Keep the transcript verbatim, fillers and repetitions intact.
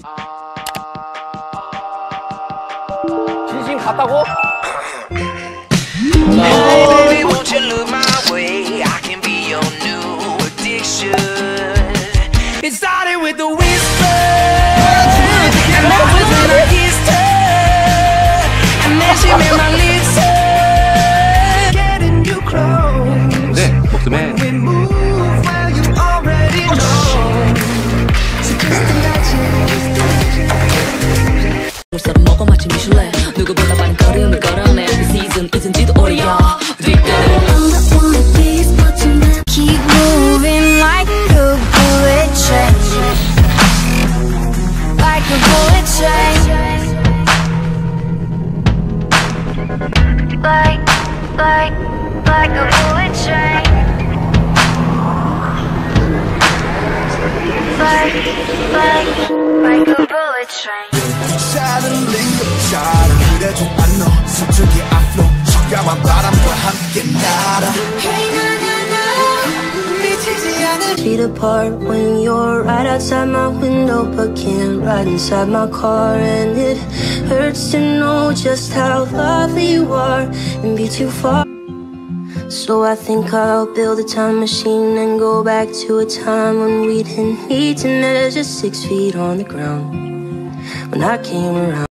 진심 같다고? Baby, won't you look my way? I can be your new addiction. It started with the whisper, and that was when I kissed her, and then she made my lips hurt. Getting you close. 네, 목숨에. We move where you already know. So just imagine. 물살은 먹어 마치 미슐랭 누구보다 빠른 걸음을 걸어내 그 시즌 잊은지도 오래야 Keep moving like a bullet train, like a bullet train, like, like, like a bullet train, like, like, like a bullet train. Suddenly you're shy 그래도 안 너 서쪽의 앞으로 차가운 바람과 함께 날아 Feet apart when you're right outside my window but can't ride inside my car, and it hurts to know just how lovely you are and be too far. So I think I'll build a time machine and go back to a time when we didn't need to measure six feet on the ground. When I came around